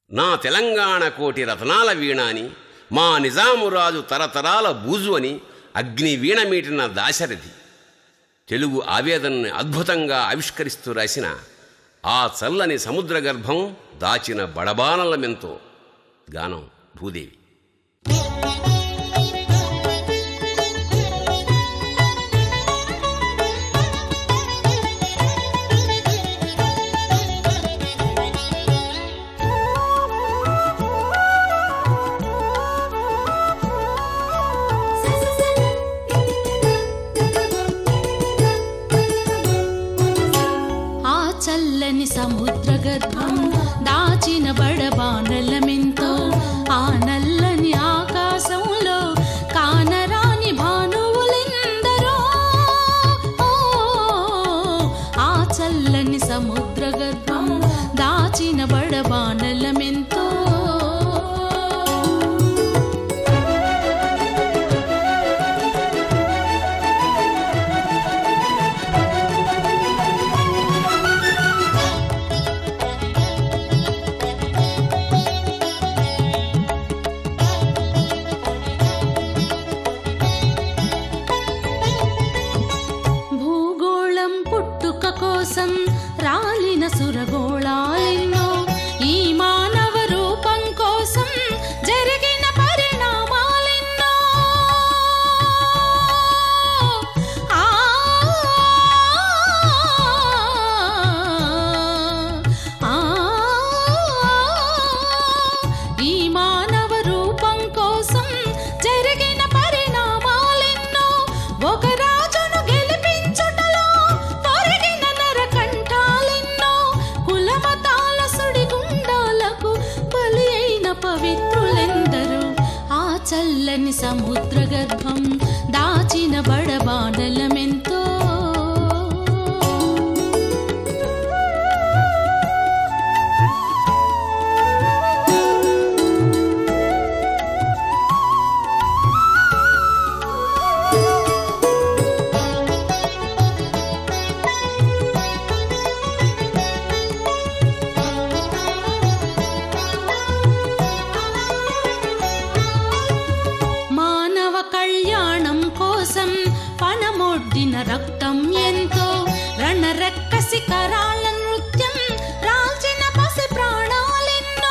నా తెలంగాణ కోటి రతనాల వీణ అని, మా నిజామురాజు తరతరాల బూజు అని అగ్ని వీణ మీటిన దాశరథి తెలుగు ఆవేదనని అద్భుతంగా ఆవిష్కరిస్తూ రాసిన ఆ చల్లని సముద్ర గర్భం దాచిన బడబానలమెంతో గానం భూదేవి. చల్లని సముద్ర గర్భం దాచిన బడబానలమెంతో, ఆ నల్లని ఆకాశంలో కానరాని భానువులెందరో. ఆ చల్లని సముద్ర గర్భం దాచిన బడబానలమెంతో. కోసం రాలిన సురగోళాలెన్నో, ఈ మానవ రూపం కోసం జరిగిన పరిణామాలెన్నో. ఈ మానవ రూపం కోసం జరిగిన పరిణామాలెన్నో. ఒక రాజును గెలిపించుటలో పవిత్రులెందరూ. ఆ చల్లని సముద్ర గర్భం దాచిన బడబానలమెంతో. కళ్యాణం కోసం పనమొడ్డిన రక్తం ఎంతో, రణరక్కసి కరాల నృత్యం రాల్చిన పసి ప్రాణాలెన్నో.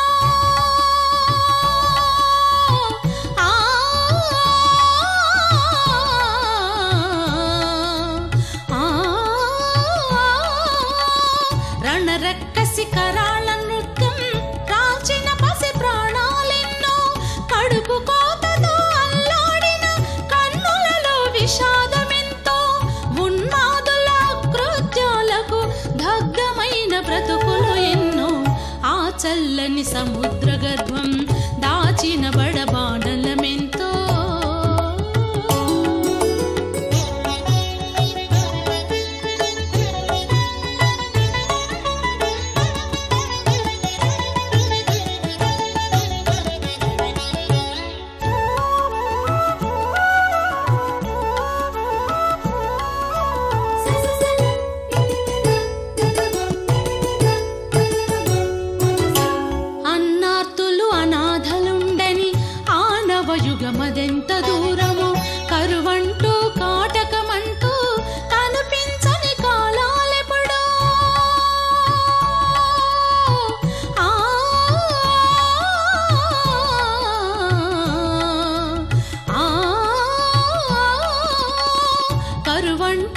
రణరక్కసి కరాల నృత్యం రాల్చిన పసి ప్రాణాలెన్నో. కడుపు కోతతో విషాదమెంతో, ఉన్మాదుల కృత్యాలకు దగ్ధమైన బ్రతుకులు ఎన్నో. ఆ చల్లని సముద్ర గర్భం దాచిన బడబానలమెంతో. యుగమదెంత దూరము, కరువంటూ కాటకమంటూ కనిపించని కాలాలెప్పుడో. కరువంటూ